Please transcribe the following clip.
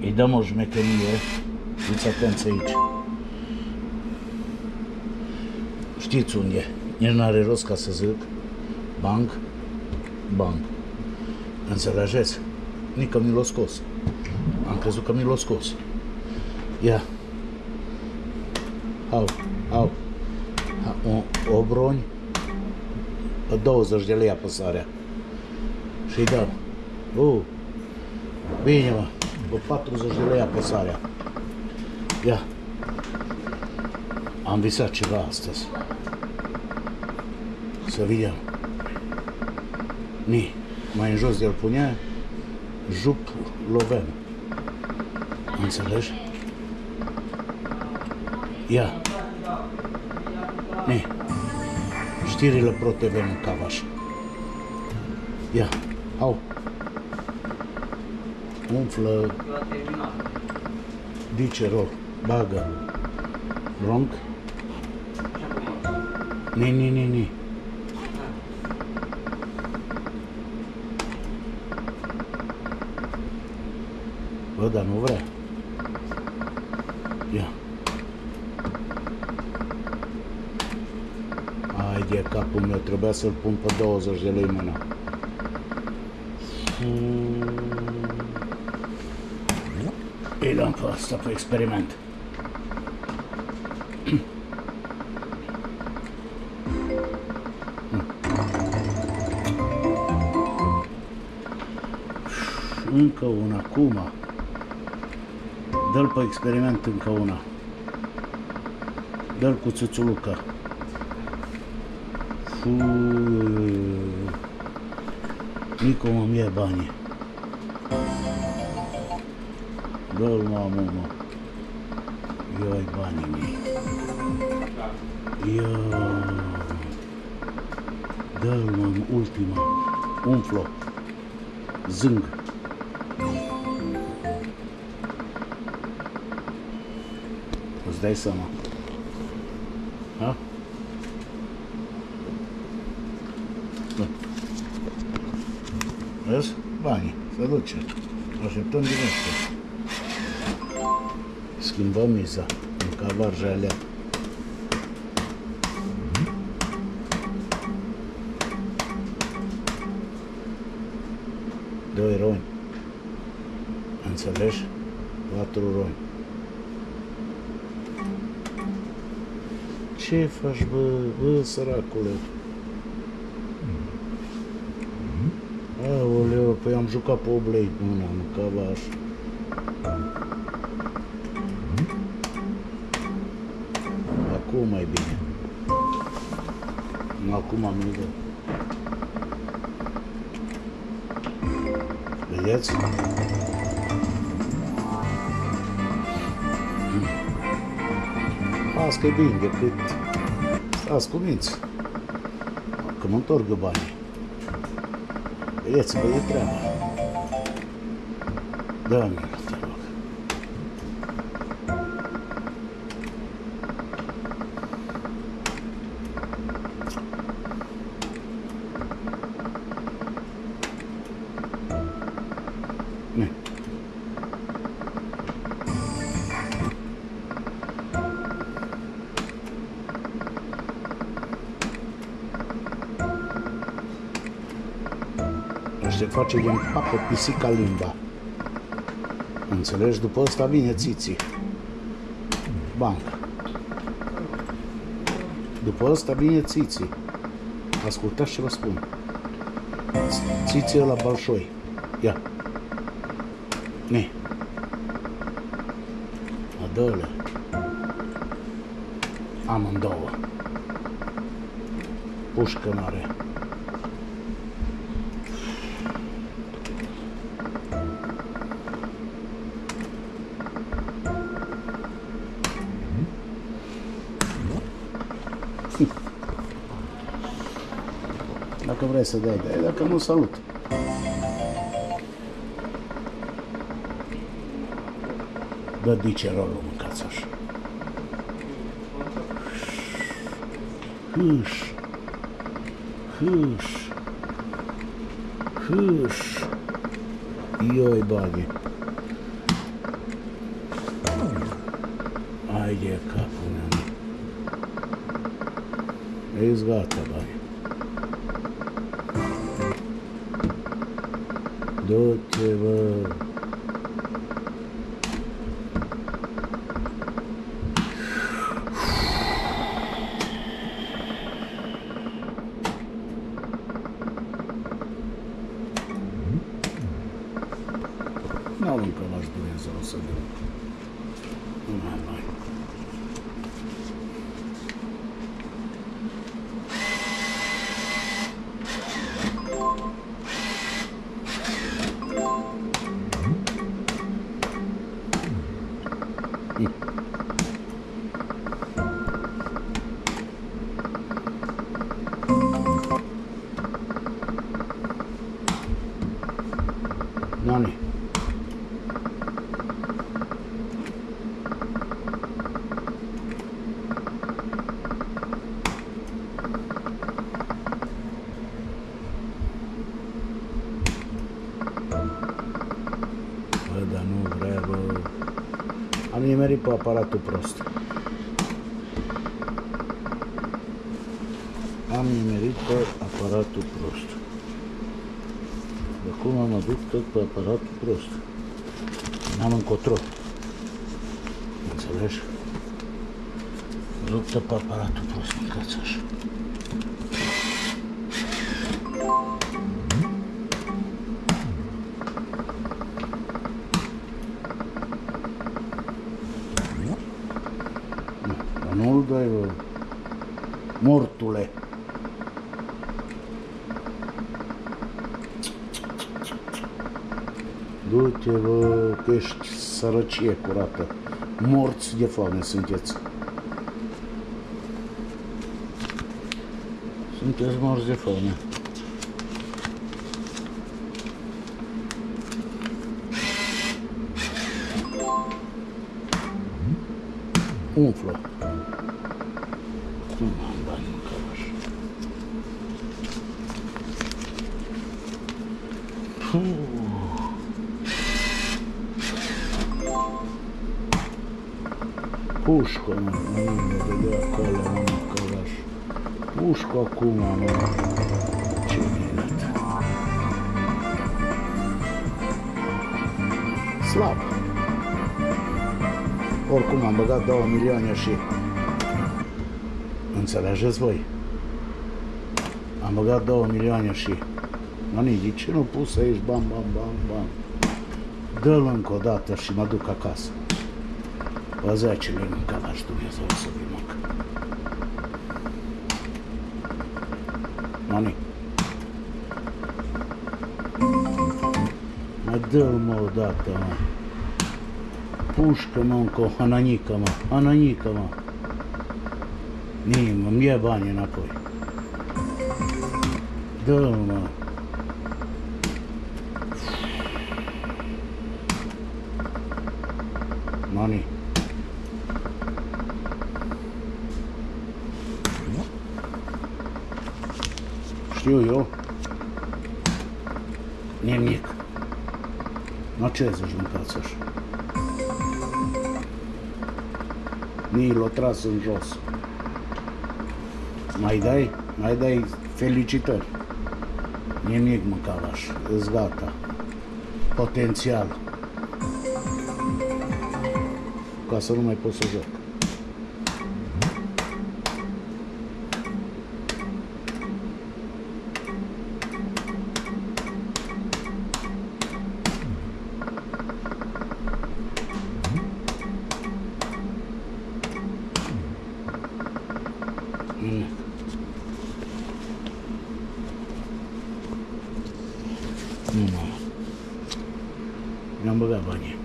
Îi dăm o șmecherie. Fiți atenți aici. Știți unde? Nici n-are rost ca să zic. Bang, bang. Înțelegeți? Nică mi l-a scos. Am crezut că mi l-a scos. Ia. Au. O broni. 20 de lei apăsarea. Și-i dau. Bine, mă. 40 de lei apăsarea. Ia. Am visat ceva astăzi. Să vedem. Ni. Mai în jos de-l punea. Jup lovem. Înțelegi? Ia. Ni. Știrile Pro TV în Cavaș. Ia. Au. Umflă. Dicerol. Bagă. Ronc. Ni. Bă, dar nu vrea. Ia. Hai de capul meu, trebuia să-l pun pe 20 de lei mâna. Îi luăm pe asta pe experiment. Încă una, acum. Dă-l pe experiment încă una. Dă-l cu țuțuluca. Nici cum îmi e banii. Dă-l, mamă. Ia-i banii mei. Ia. Dă-l, mă, ultima. Umflo. Zâng. Îți dai seama. Ha? Da. Vezi? Banii. Se duce. Așteptăm din ăsta. Schimbăm miza. În Cavarja alea. Doi roni. Înțelegi? 4 roni. Ce faci, bă, săracule? Aoleu, păi am jucat pe 8 lei până în Cavaș. Acum mai bine. Acum am idee. Vedeți? Asta e bine decât stați cu minți. Că mă întorc banii. Vedeți-vă, e treaba. Da-mi, te rog. Ne. Se face din papă pisica limba. Înțelegi? După ăsta vine țiții. Banc. După ăsta vine țiții. Ascultați ce vă spun. Țiții la balșoi. Ia. Ne. Adă-le. Amândouă. Pușcă n-are. Dacă vrei să dai, dai, dacă nu, salut. Dă dicerolul, mâncați așa. Hâș. Hâș. Hâș. Ioi, bagi. Hai de capul meu. Ești gata, băi. Du-te, bă. N-au încă l-aș Dumnezeu să vedem. Nu mai mai. Nani. Bă, dar nu vrea, bă. Am nimerit pe aparatul prost. Am nimerit pe aparatul prost. Acum mă duc tot pe aparatul prost. N-am încotro. Înțelegi? Mă duc tot pe aparatul prost, mâncați așa. Dar nu-l dai, bă. Mortule. Du-te, bă, că ești sărăcie curată. Morți de foame sunteți. Sunteți morți de foame. Umflă. Nu am bani în călaș. Pușcă, mă, nu vedea acolo, mă, călaș. Pușcă acum, mă. Ce minut. Slab. Oricum am băgat 2 milioane și... Înțelegeți voi? Am băgat 2 milioane și... Mani, de ce nu pus aici bam, bam, bam, bam? Dă-l încă o dată și mă duc acasă. Bă, 10 lei în calaș, Dumnezeu să vii, măcă. Mani. Mai dă-l, mă, o dată, mă. Pușcă, mă, încă o hananică, mă. Hananică, mă. Nimă, îmi ia banii înapoi. Dă-l, mă. Mani. Știu eu. Nimic. Nu ce zici, mâncați așa? Nii l-o tras în jos. Mai dai? Mai dai felicitări. Nimic, mâncalaș. Îți gata. Potențial. Ca să nu mai pot să joc. Nu mai. Mi-am băgat banii.